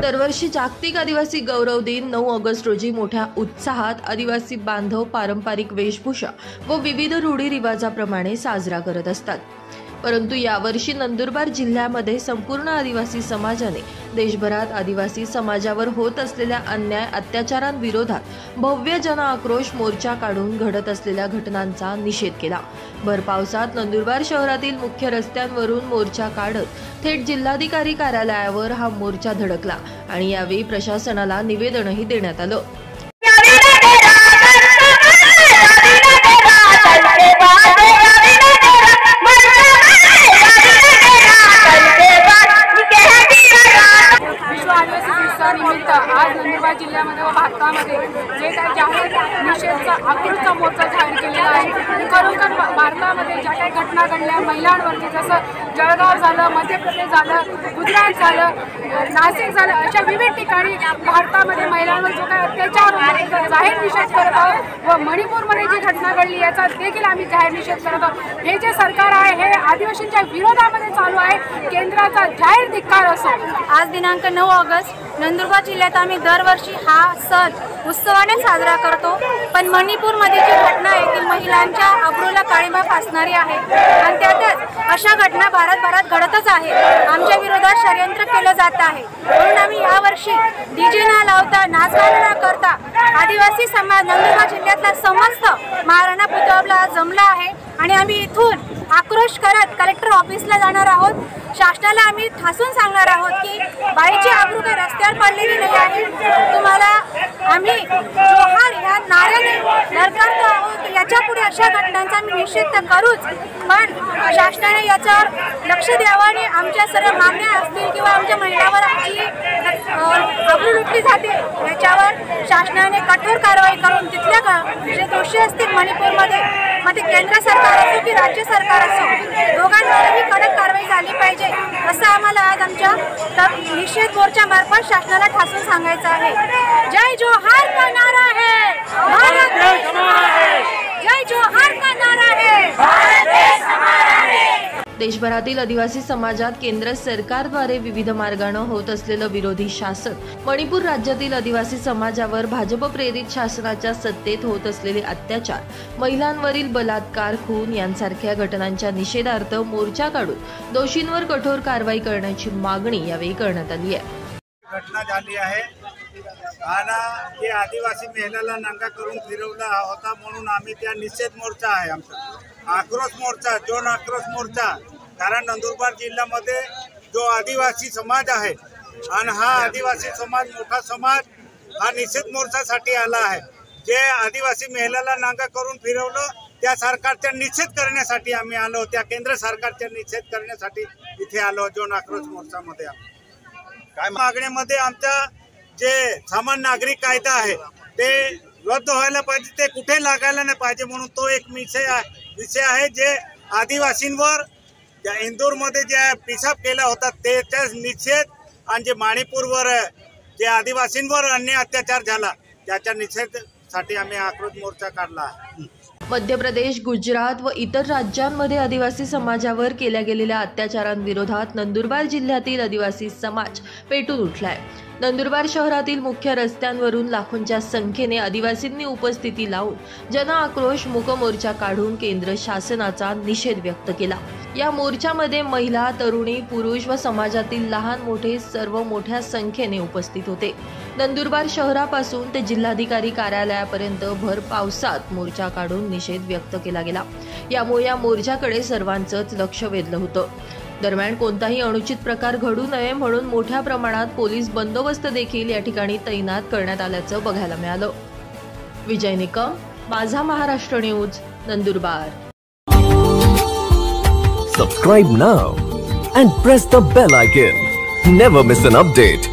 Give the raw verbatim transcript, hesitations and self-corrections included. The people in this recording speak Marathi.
दरवर्षी जागतिक आदिवासी गौरव दिन नऊ ऑगस्ट रोजी मोठ्या उत्साहात आदिवासी बांधव पारंपरिक वेशभूषा व विविध रूढी-रिवाजाप्रमाणे साजरा करत असतात। परंतु यावर्षी नंदुरबार जिल्ह्यामध्ये संपूर्ण आदिवासी समाजाने देशभरात आदिवासी समाजावर होत असलेल्या अन्याय अत्याचारांविरोधात भव्य जन आक्रोश मोर्चा काढून घडत असलेल्या घटनांचा निषेध केला। भर पावसात नंदुरबार शहरातील मुख्य रस्त्यांवरून मोर्चा काढत थेट जिल्हाधिकारी कार्यालयावर हा मोर्चा धडकला आणि यावेळी प्रशासनाला निवेदनही देण्यात आलं। आज नंदुरबार जिल्ह्यामध्ये व भारतामध्ये जे काही जाहीर निषेधचा आक्रोशचा मोर्चा जाहीर केलेला आहे। खरोखर भारतामध्ये ज्या काही घटना घडल्या महिलांवरती, जसं जळगाव झालं, मध्य प्रदेश झालं, गुजरात झालं, नाशिक झालं, अशा विविध ठिकाणी भारतामध्ये महिलांवर जो काही अत्याचार होतो जाहीर निषेध करत आहोत व मणिपूरमध्ये जी घटना घडली याचा देखील आम्ही जाहीर निषेध करत आहोत। हे जे सरकार आहे हे आदिवासींच्या विरोधामध्ये चालू आहे, केंद्राचा जाहीर धिक्कार असो। आज दिनांक नऊ ऑगस्ट नंदुरबार जिल्ह्यात आम्ही दरवर्षी हा सण उत्सवाने साजरा करतो, पण मणिपूरमध्ये जी घटना आहे ती महिलांच्या अब्रूला काळिमा फासणारी आहे आणि त्यातच अशा घटना भारतभरात घडतच आहे। आमच्या विरोधात षडयंत्र केलं जात आहे, म्हणून आम्ही यावर्षी डीजे न लावता, नाचगाणं न करता आदिवासी समाज नंदुरबार जिल्ह्यातला समस्त महाराणा प्रतापला आज जमला आहे आणि आम्ही इथून आक्रोश करत कलेक्टर ऑफिसला जाणार आहोत। शासनाला आम्ही ठासून सांगणार आहोत की बाईची आबरू काही रस्त्यावर पडलेली नाही आहे, तुम्हाला आम्ही जोहार या नाऱ्याने ललकारतो आहोत। याच्या पुढे अशा घटनांचा आम्ही निषेध तर करूच, पण शासनाने याच्यावर लक्ष द्यावं आणि आमच्या सर्व मागण्या असतील किंवा आमच्या महिलांवर जी आबरू लुटली जाते याच्यावर शासनाने कठोर कारवाई करून तिथल्या जे दोषी असतील मणिपूरमध्ये, मग ते केंद्र सरकार असो की राज्य सरकार असो, दोघांवरही कडक कारवाई झाली पाहिजे असं आम्हाला आज आमच्या निषेध मोर्चा मार्फत शासनाला ठासून सांगायचं आहे। जय जोहार का नारा है भारत देश हमारा है, जय जोहार का नारा है भारत देश हमारा है। देशभरातील आदिवासी समाजात केंद्र सरकारद्वारे विविध मार्गाने होत असलेलं विरोधी शासन, मणिपूर राज्यातील आदिवासी समाजावर भाजप प्रेरित शासनाच्या सत्तेत होत असलेले अत्याचार, महिलांवरील बलात्कार, खून यांसारख्या घटनांच्या निषेधार्थ मोर्चा काढून दोषींवर कठोर कारवाई करण्याची मागणी यावेळी करण्यात आली आहे। घटना झाली आहे आणि ते आदिवासी महिलाला नंगा करून फिरवला होता, म्हणून आम्ही त्या निषेध मोर्चा आहे आमचा आक्रोश मोर्चा, जन आक्रोश मोर्चा। कारण नंदुरबार जिल्ह्यामध्ये जो आदिवासी समाज आहे आणि हा आदिवासी समाज मोठा समाज हा निषेध मोर्चासाठी आला आहे। जे आदिवासी महिलाला नांगा करून फिरवलं त्या सरकारचा निषेध करण्यासाठी आम्ही आलो, त्या केंद्र सरकारचा निषेध करण्यासाठी इथे आलो जन आक्रोश मोर्चामध्ये। काय मागणीमध्ये आमचा जे सामान्य नागरिक कायदा आहे ते रद्द व्हायला पाहिजे, ते कुठे लागायला नाही पाहिजे, म्हणून तो एक विषय आहे विषय आहे जे आदिवासींवर त्या इंदूरमध्ये जे पिसाब केला होता त्याचा निषेध आणि जे मणिपूरवर जे आदिवासींवर अन्याय अत्याचार झाला त्याच्या निषेधासाठी आम्ही आक्रोश मोर्चा काढला आहे। मध्य प्रदेश, गुजरात व इतर राज्यांमध्ये आदिवासी समाजावर केल्या गेलेल्या अत्याचारांविरोधात नंदुरबार जिल्ह्यातील आदिवासी समाज पेटून उठलाय। नंदुरबार शहरातील मुख्य रस्त्यांवरून लाखोंच्या संख्येने आदिवासींनी उपस्थिती लावून जन आक्रोश मूक मोर्चा काढून केंद्र शासनाचा निषेध व्यक्त केला। या मोर्चामध्ये महिला, तरुणी, पुरुष व समाजातील लहान मोठे सर्व मोठ्या संख्येने उपस्थित होते। नंदुरबार शहरापासून ते जिल्हाधिकारी कार्यालयापर्यंत भर पावसात मोर्चा काढून निषेध व्यक्त केला गेला। यामुळे या मोर्चाकडे सर्वांचंच लक्ष वेधलं होतं। दरम्यान कोणताही अनुचित प्रकार घडू नये म्हणून मोठ्या प्रमाणात पोलीस बंदोबस्त देखील या ठिकाणी तैनात करण्यात आल्याचं बघायला मिळालं। विजय निकम, माझा Maharashtra news, Nandurbar. Subscribe now and press the bell icon. Never miss an update.